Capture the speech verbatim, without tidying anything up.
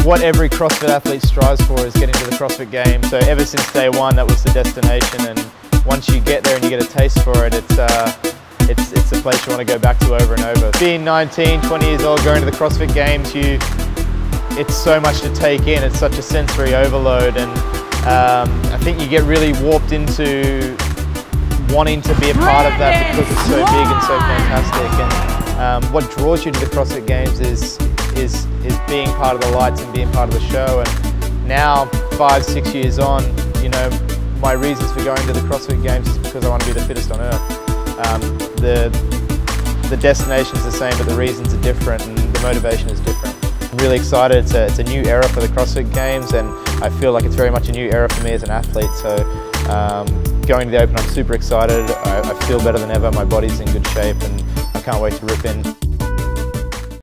what every CrossFit athlete strives for is getting to the CrossFit Games. So ever since day one, that was the destination, and once you get there and you get a taste for it, it's, uh, it's, it's a place you want to go back to over and over. Being nineteen, twenty years old, going to the CrossFit Games, you, it's so much to take in, it's such a sensory overload, and um, I think you get really warped into wanting to be a part of that because it's so big and so fantastic. And um, what draws you to the CrossFit Games is, is, is being part of the lights and being part of the show. And now, five, six years on, you know, my reasons for going to the CrossFit Games is because I want to be the fittest on earth. Um, the, the destination's the same, but the reasons are different and the motivation is different. I'm really excited. It's a, it's a new era for the CrossFit Games, and I feel like it's very much a new era for me as an athlete. So um, going to the Open, I'm super excited. I, I feel better than ever. My body's in good shape, and I can't wait to rip in.